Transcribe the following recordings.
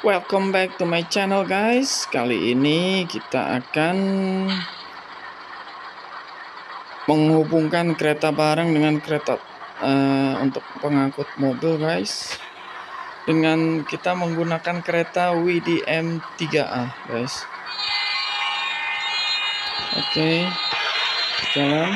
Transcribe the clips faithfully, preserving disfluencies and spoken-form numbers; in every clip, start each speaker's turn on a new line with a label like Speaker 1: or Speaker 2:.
Speaker 1: Welcome back to my channel guys. Kali ini kita akan menghubungkan kereta barang dengan kereta uh, untuk pengangkut mobil guys, dengan kita menggunakan kereta W D M tiga A guys. Oke, okay, jalan.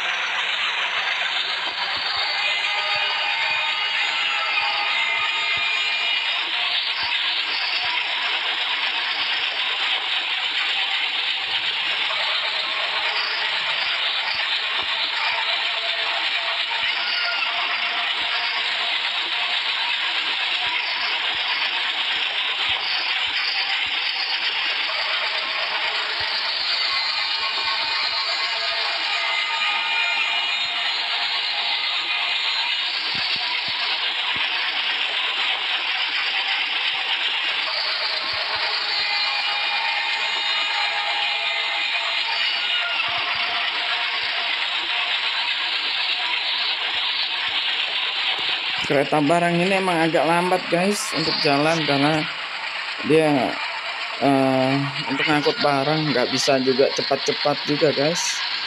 Speaker 1: Kereta barang ini emang agak lambat guys untuk jalan, karena dia uh, untuk ngangkut barang nggak bisa juga cepat-cepat juga guys.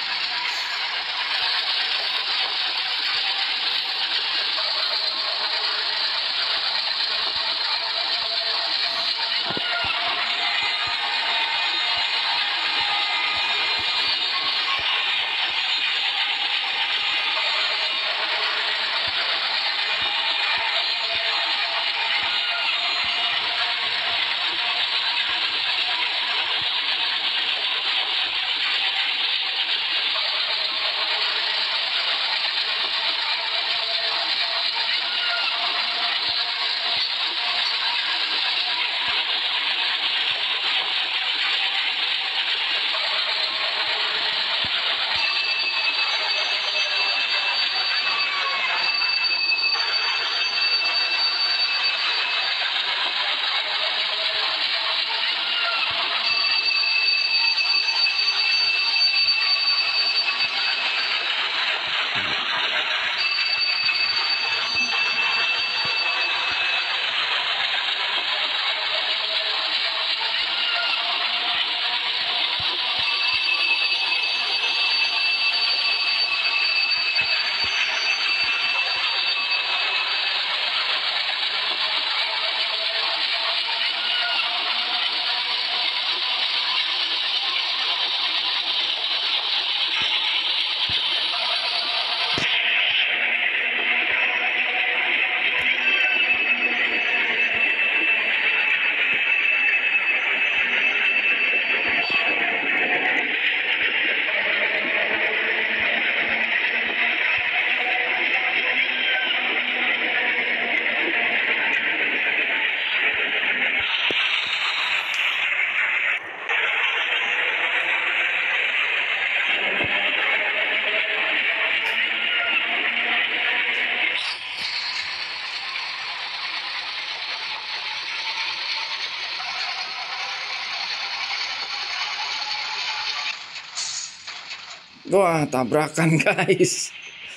Speaker 1: Wah, tabrakan guys.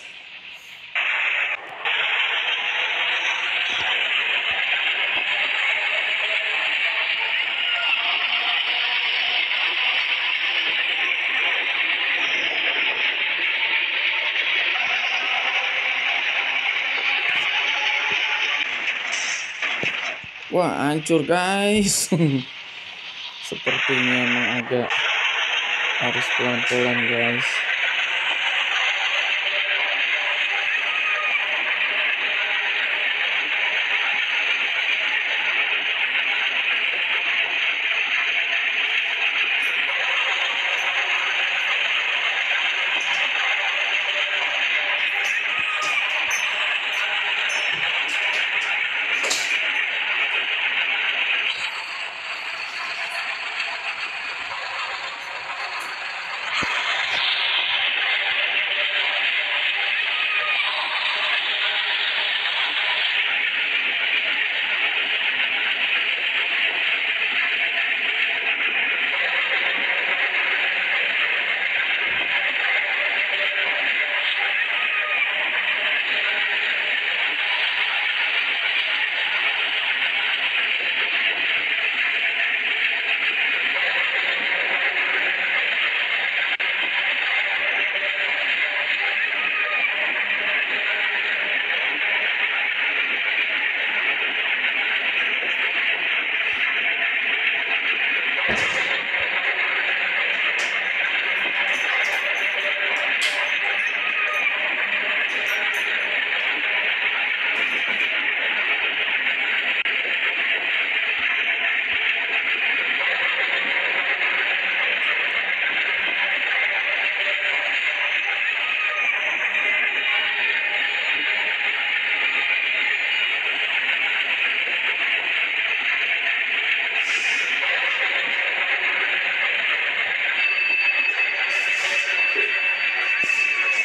Speaker 1: Wah, hancur guys. Sepertinya emang agak harus pelan-pelan guys.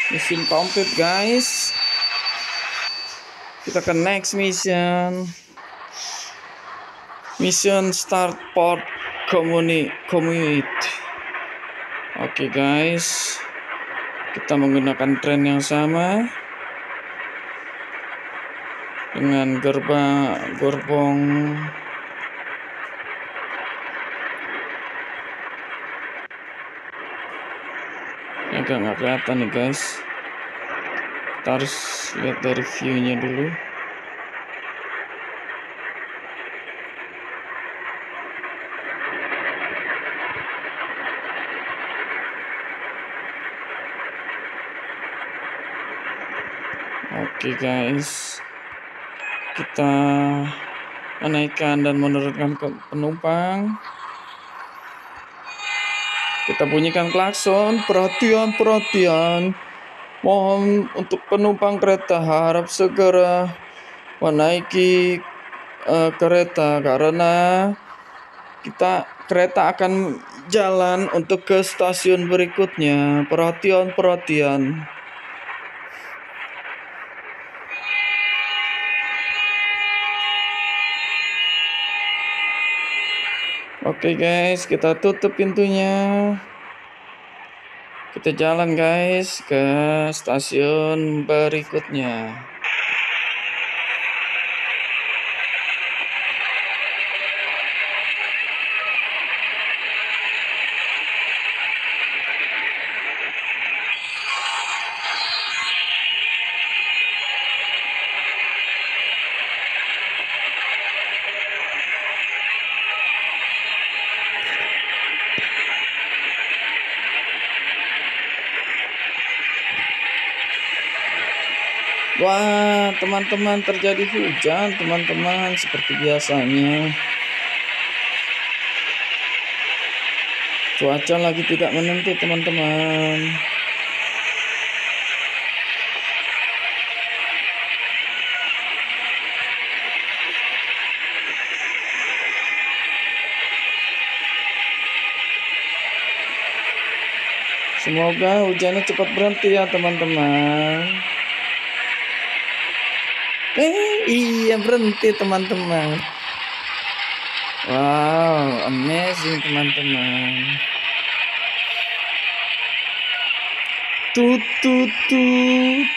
Speaker 1: Mission complete guys. Kita ke next mission. Mission start port communi commute. Oke guys, kita menggunakan tren yang sama dengan gerbang gerbong agak nggak kelihatan nih guys. Kita harus lihat dari view-nya dulu. Oke guys, kita menaikkan dan menurunkan penumpang. Kita bunyikan klakson, perhatian, perhatian. Mohon untuk penumpang kereta harap segera menaiki uh, kereta karena kita kereta akan jalan untuk ke stasiun berikutnya. Perhatian, perhatian. Oke guys, kita tutup pintunya. Kita jalan guys ke stasiun berikutnya. Wah, teman-teman, terjadi hujan, teman-teman, seperti biasanya. Cuaca lagi tidak menentu, teman-teman. Semoga hujannya cepat berhenti ya, teman-teman. Eh, iya berhenti teman-teman. Wow, amazing teman-teman. Tut tut tut.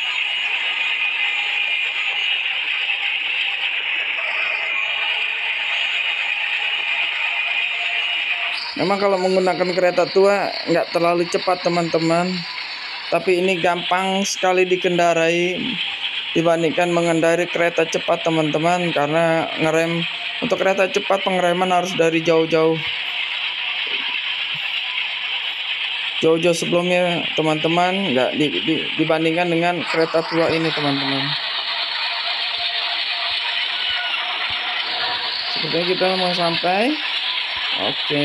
Speaker 1: Memang kalau menggunakan kereta tua nggak terlalu cepat teman-teman, tapi ini gampang sekali dikendarai dibandingkan mengendarai kereta cepat teman-teman, karena ngerem untuk kereta cepat pengereman harus dari jauh-jauh jauh-jauh sebelumnya teman-teman, nggak di, di, dibandingkan dengan kereta tua ini teman-teman. Sepertinya kita mau sampai. Oke.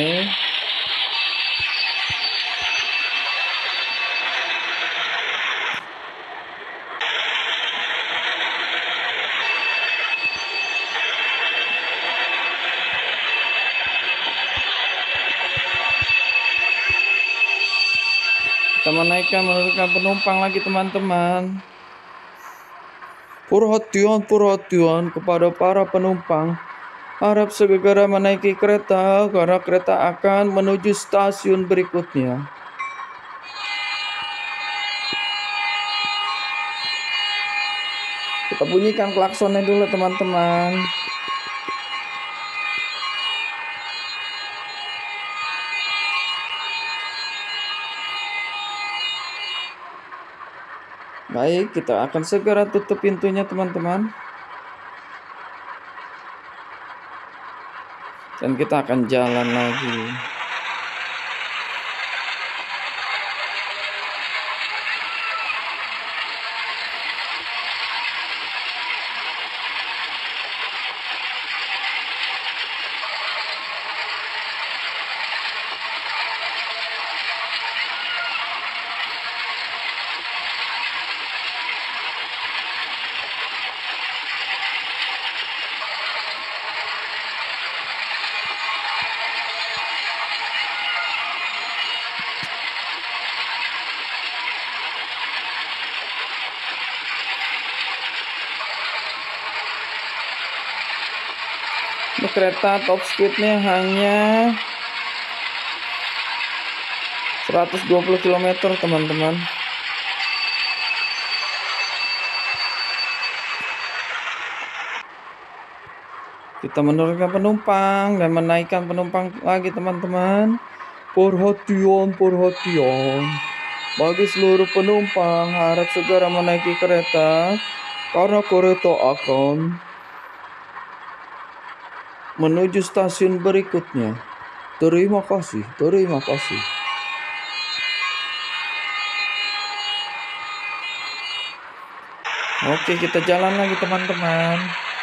Speaker 1: Kita menaikkan menurunkan penumpang lagi teman-teman. Perhatian, perhatian kepada para penumpang. Harap segera menaiki kereta karena kereta akan menuju stasiun berikutnya. Kita bunyikan klaksonnya dulu teman-teman. Baik, kita akan segera tutup pintunya teman-teman. Dan kita akan jalan lagi. Ini kereta top speednya hanya seratus dua puluh kilometer teman-teman. Kita menurunkan penumpang dan menaikkan penumpang lagi teman-teman. Perhatian, perhatian. Bagi seluruh penumpang harap segera menaiki kereta karena kereta akan menuju stasiun berikutnya. Terima kasih, terima kasih. Oke, kita jalan lagi teman-teman.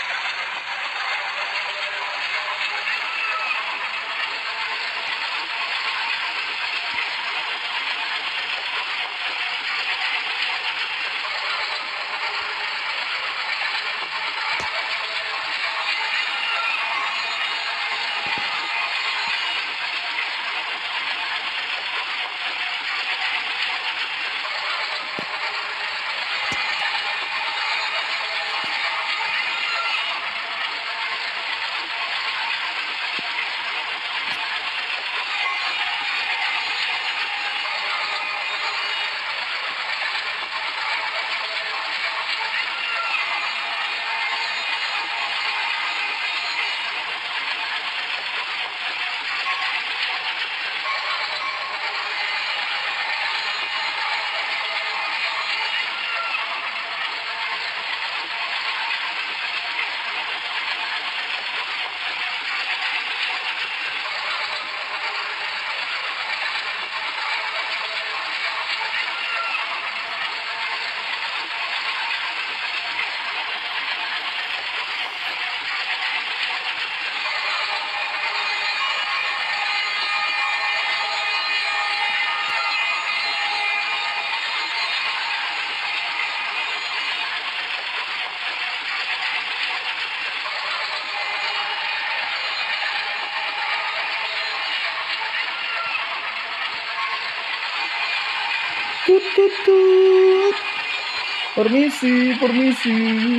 Speaker 1: Tut tut tut. Permisi, permisi.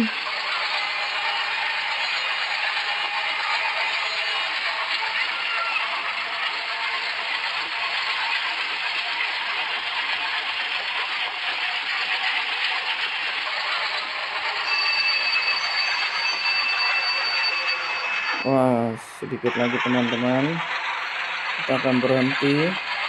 Speaker 1: Wah, sedikit lagi teman-teman. Kita akan berhenti.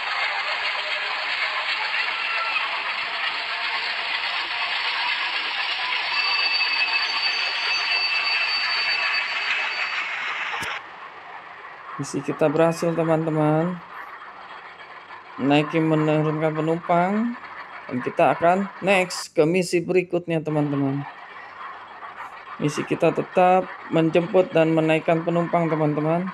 Speaker 1: Misi kita berhasil teman-teman. Naikin menurunkan penumpang. Dan kita akan next ke misi berikutnya teman-teman. Misi kita tetap menjemput dan menaikkan penumpang teman-teman.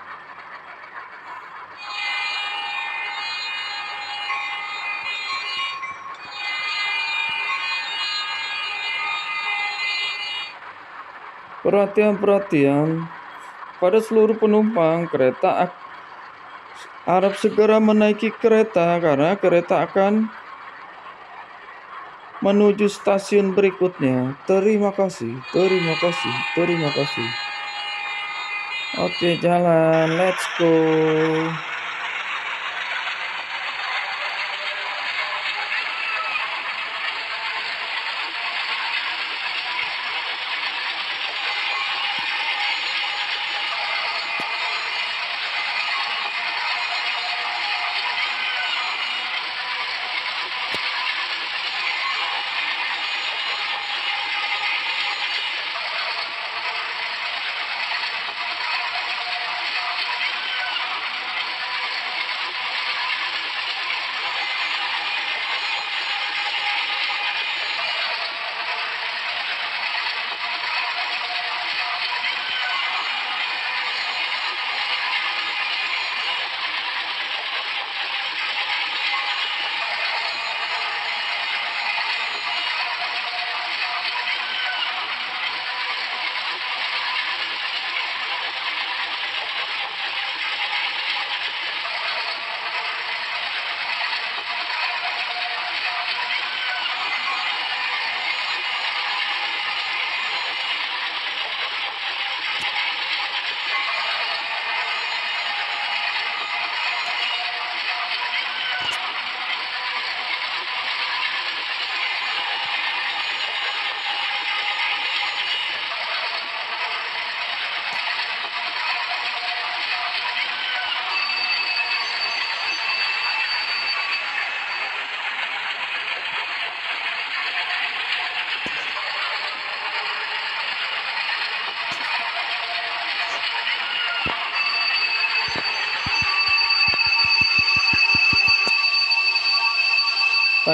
Speaker 1: Perhatian-perhatian. Pada seluruh penumpang kereta harap segera menaiki kereta karena kereta akan menuju stasiun berikutnya. Terima kasih, terima kasih, terima kasih. Oke, jalan, let's go.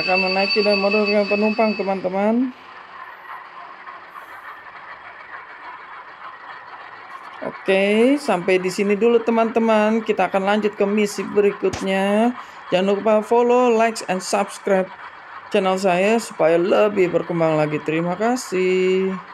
Speaker 1: akan menaiki dan menurunkan penumpang, teman-teman. Oke, sampai di sini dulu teman-teman. Kita akan lanjut ke misi berikutnya. Jangan lupa follow, like, and subscribe channel saya supaya lebih berkembang lagi. Terima kasih.